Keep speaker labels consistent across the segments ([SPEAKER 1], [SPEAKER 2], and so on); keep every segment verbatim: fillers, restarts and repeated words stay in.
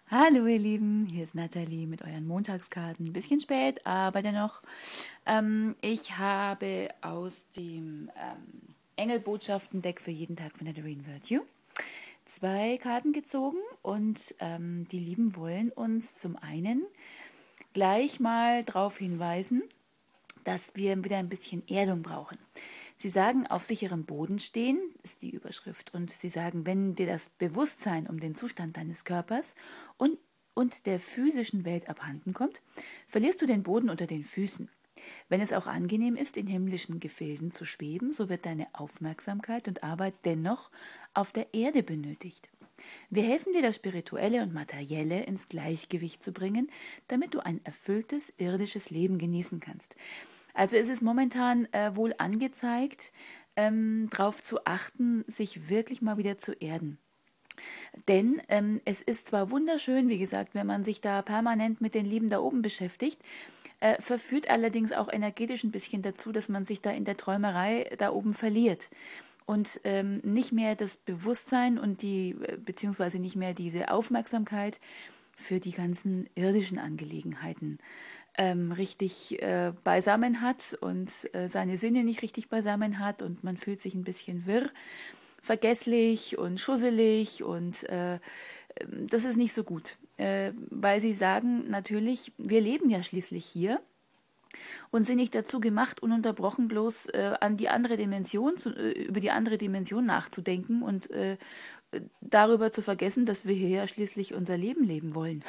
[SPEAKER 1] Hallo ihr Lieben, hier ist Nathalie mit euren Montagskarten. Ein bisschen spät, aber dennoch. Ähm, ich habe aus dem ähm, Engelbotschaften-Deck für jeden Tag von der Doreen Virtue zwei Karten gezogen und ähm, die Lieben wollen uns zum einen gleich mal darauf hinweisen, dass wir wieder ein bisschen Erdung brauchen. Sie sagen, auf sicherem Boden stehen, ist die Überschrift. Und sie sagen, wenn dir das Bewusstsein um den Zustand deines Körpers und, und der physischen Welt abhanden kommt, verlierst du den Boden unter den Füßen. Wenn es auch angenehm ist, in himmlischen Gefilden zu schweben, so wird deine Aufmerksamkeit und Arbeit dennoch auf der Erde benötigt. Wir helfen dir, das Spirituelle und Materielle ins Gleichgewicht zu bringen, damit du ein erfülltes irdisches Leben genießen kannst. Also es ist momentan äh, wohl angezeigt, ähm, darauf zu achten, sich wirklich mal wieder zu erden. Denn ähm, es ist zwar wunderschön, wie gesagt, wenn man sich da permanent mit den Lieben da oben beschäftigt, äh, verführt allerdings auch energetisch ein bisschen dazu, dass man sich da in der Träumerei da oben verliert und ähm, nicht mehr das Bewusstsein und die, äh, beziehungsweise nicht mehr diese Aufmerksamkeit für die ganzen irdischen Angelegenheiten ähm, richtig äh, beisammen hat und äh, seine Sinne nicht richtig beisammen hat und man fühlt sich ein bisschen wirr, vergesslich und schusselig und äh, das ist nicht so gut, äh, weil sie sagen natürlich, wir leben ja schließlich hier und sind nicht dazu gemacht, ununterbrochen bloß äh, an die andere Dimension, zu, äh, über die andere Dimension nachzudenken und äh, darüber zu vergessen, dass wir hier ja schließlich unser Leben leben wollen.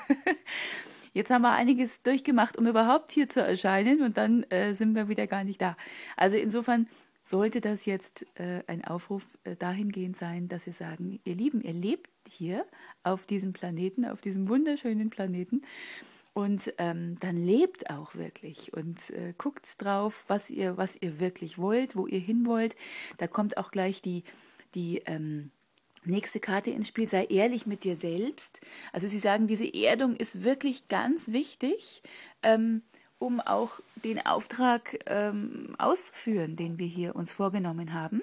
[SPEAKER 1] Jetzt haben wir einiges durchgemacht, um überhaupt hier zu erscheinen und dann äh, sind wir wieder gar nicht da. Also insofern sollte das jetzt äh, ein Aufruf äh, dahingehend sein, dass Sie sagen, ihr Lieben, ihr lebt hier auf diesem Planeten, auf diesem wunderschönen Planeten und ähm, dann lebt auch wirklich und äh, guckt drauf, was ihr, was ihr wirklich wollt, wo ihr hin wollt. Da kommt auch gleich die, die ähm, nächste Karte ins Spiel, sei ehrlich mit dir selbst. Also Sie sagen, diese Erdung ist wirklich ganz wichtig, ähm, um auch den Auftrag ähm, auszuführen, den wir hier uns vorgenommen haben.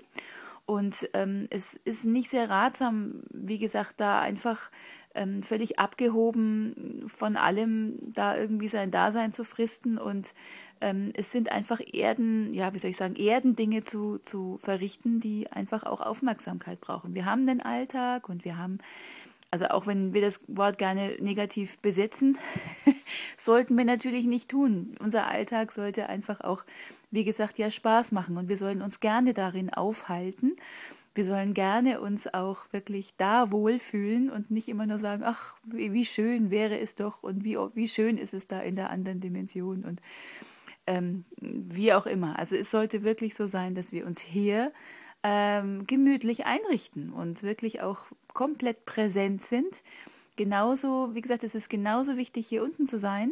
[SPEAKER 1] Und ähm, es ist nicht sehr ratsam, wie gesagt, da einfach ähm, völlig abgehoben von allem da irgendwie sein Dasein zu fristen. Und ähm, es sind einfach Erden, ja, wie soll ich sagen, Erdendinge zu, zu verrichten, die einfach auch Aufmerksamkeit brauchen. Wir haben den Alltag und wir haben, also auch wenn wir das Wort gerne negativ besetzen, sollten wir natürlich nicht tun. Unser Alltag sollte einfach auch, wie gesagt, ja Spaß machen und wir sollen uns gerne darin aufhalten. Wir sollen gerne uns auch wirklich da wohlfühlen und nicht immer nur sagen, ach, wie, wie schön wäre es doch und wie, wie schön ist es da in der anderen Dimension und ähm, wie auch immer. Also es sollte wirklich so sein, dass wir uns hier ähm, gemütlich einrichten und wirklich auch komplett präsent sind. Genauso, wie gesagt, es ist genauso wichtig, hier unten zu sein,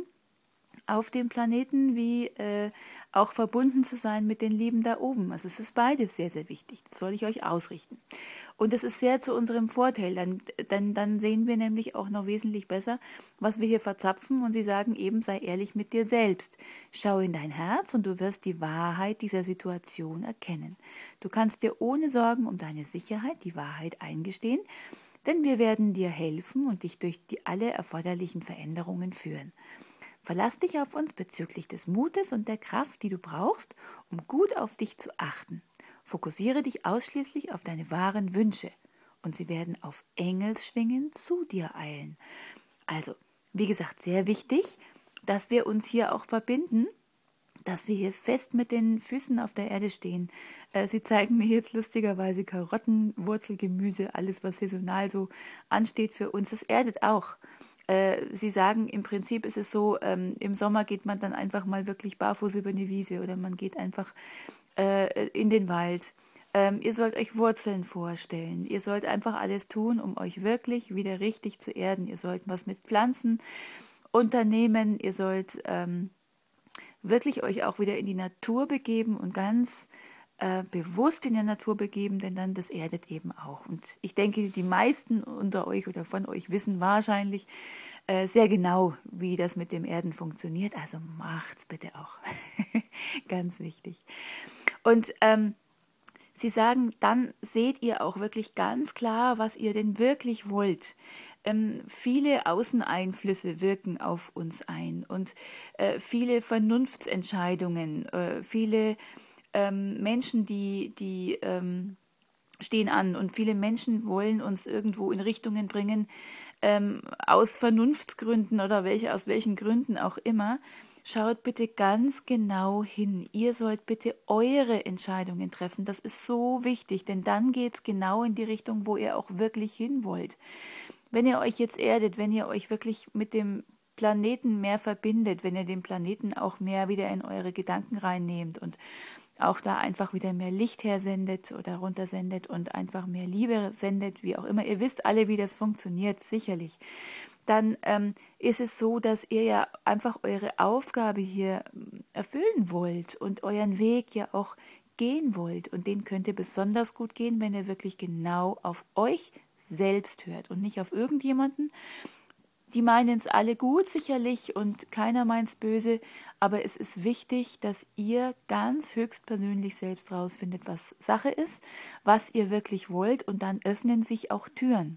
[SPEAKER 1] auf dem Planeten, wie äh, auch verbunden zu sein mit den Lieben da oben. Also es ist beides sehr, sehr wichtig. Das soll ich euch ausrichten. Und das ist sehr zu unserem Vorteil, dann, dann, dann sehen wir nämlich auch noch wesentlich besser, was wir hier verzapfen. Und sie sagen eben, sei ehrlich mit dir selbst. Schau in dein Herz und du wirst die Wahrheit dieser Situation erkennen. Du kannst dir ohne Sorgen um deine Sicherheit die Wahrheit eingestehen, denn wir werden dir helfen und dich durch die alle erforderlichen Veränderungen führen. Verlass dich auf uns bezüglich des Mutes und der Kraft, die du brauchst, um gut auf dich zu achten. Fokussiere dich ausschließlich auf deine wahren Wünsche und sie werden auf Engelsschwingen zu dir eilen. Also, wie gesagt, sehr wichtig, dass wir uns hier auch verbinden, dass wir hier fest mit den Füßen auf der Erde stehen. Äh, Sie zeigen mir jetzt lustigerweise Karotten, Wurzelgemüse, alles, was saisonal so ansteht für uns. Das erdet auch. Sie sagen, im Prinzip ist es so, ähm, im Sommer geht man dann einfach mal wirklich barfuß über eine Wiese oder man geht einfach äh, in den Wald. Ähm, ihr sollt euch Wurzeln vorstellen. Ihr sollt einfach alles tun, um euch wirklich wieder richtig zu erden. Ihr sollt was mit Pflanzen unternehmen. Ihr sollt ähm, wirklich euch auch wieder in die Natur begeben und ganz äh, bewusst in der Natur begeben, denn dann das erdet eben auch. Und ich denke, die meisten unter euch oder von euch wissen wahrscheinlich äh, sehr genau, wie das mit dem Erden funktioniert. Also macht's bitte auch. Ganz wichtig. Und ähm, Sie sagen, dann seht ihr auch wirklich ganz klar, was ihr denn wirklich wollt. ähm, viele Außeneinflüsse wirken auf uns ein und äh, viele Vernunftsentscheidungen, äh, viele ähm, Menschen, die, die ähm, stehen an und viele Menschen wollen uns irgendwo in Richtungen bringen, ähm, aus Vernunftsgründen oder welche, aus welchen Gründen auch immer. Schaut bitte ganz genau hin. Ihr sollt bitte eure Entscheidungen treffen. Das ist so wichtig, denn dann geht es genau in die Richtung, wo ihr auch wirklich hin wollt. Wenn ihr euch jetzt erdet, wenn ihr euch wirklich mit dem Planeten mehr verbindet, wenn ihr den Planeten auch mehr wieder in eure Gedanken reinnehmt und auch da einfach wieder mehr Licht hersendet oder runtersendet und einfach mehr Liebe sendet, wie auch immer. Ihr wisst alle, wie das funktioniert, sicherlich. Dann ähm, ist es so, dass ihr ja einfach eure Aufgabe hier erfüllen wollt und euren Weg ja auch gehen wollt. Und den könnt ihr besonders gut gehen, wenn ihr wirklich genau auf euch selbst hört und nicht auf irgendjemanden. Die meinen es alle gut, sicherlich, und keiner meint es böse, aber es ist wichtig, dass ihr ganz höchstpersönlich selbst rausfindet, was Sache ist, was ihr wirklich wollt, und dann öffnen sich auch Türen.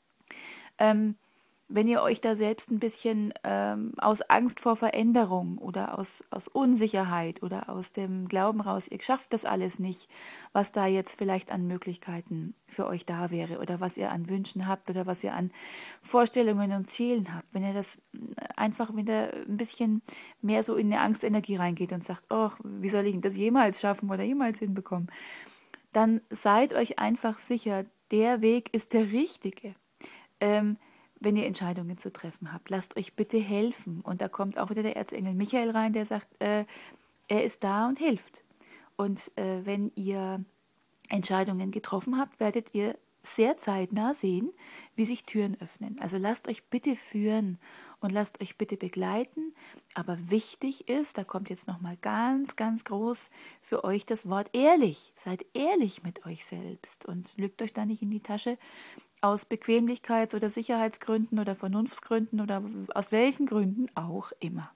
[SPEAKER 1] Ähm, wenn ihr euch da selbst ein bisschen ähm, aus Angst vor Veränderung oder aus, aus Unsicherheit oder aus dem Glauben raus, ihr schafft das alles nicht, was da jetzt vielleicht an Möglichkeiten für euch da wäre oder was ihr an Wünschen habt oder was ihr an Vorstellungen und Zielen habt, wenn ihr das einfach wieder ein bisschen mehr so in eine Angstenergie reingeht und sagt, oh, wie soll ich das jemals schaffen oder jemals hinbekommen, dann seid euch einfach sicher, der Weg ist der richtige. Ähm, wenn ihr Entscheidungen zu treffen habt, lasst euch bitte helfen. Und da kommt auch wieder der Erzengel Michael rein, der sagt, äh, er ist da und hilft. Und äh, wenn ihr Entscheidungen getroffen habt, werdet ihr sehr zeitnah sehen, wie sich Türen öffnen. Also lasst euch bitte führen und lasst euch bitte begleiten. Aber wichtig ist, da kommt jetzt nochmal ganz, ganz groß für euch das Wort ehrlich. Seid ehrlich mit euch selbst und lügt euch da nicht in die Tasche aus Bequemlichkeits- oder Sicherheitsgründen oder Vernunftsgründen oder aus welchen Gründen auch immer.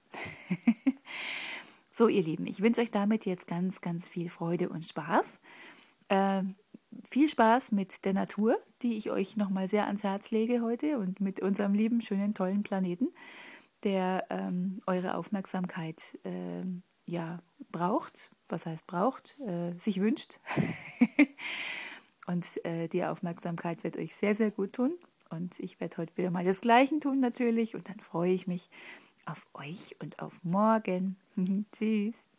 [SPEAKER 1] So, ihr Lieben, ich wünsche euch damit jetzt ganz, ganz viel Freude und Spaß. Äh, viel Spaß mit der Natur, die ich euch nochmal sehr ans Herz lege heute, und mit unserem lieben, schönen, tollen Planeten, der ähm, eure Aufmerksamkeit äh, ja braucht. Was heißt braucht? Äh, sich wünscht. Und äh, die Aufmerksamkeit wird euch sehr, sehr gut tun. Und ich werde heute wieder mal das Gleiche tun natürlich. Und dann freue ich mich auf euch und auf morgen. Tschüss.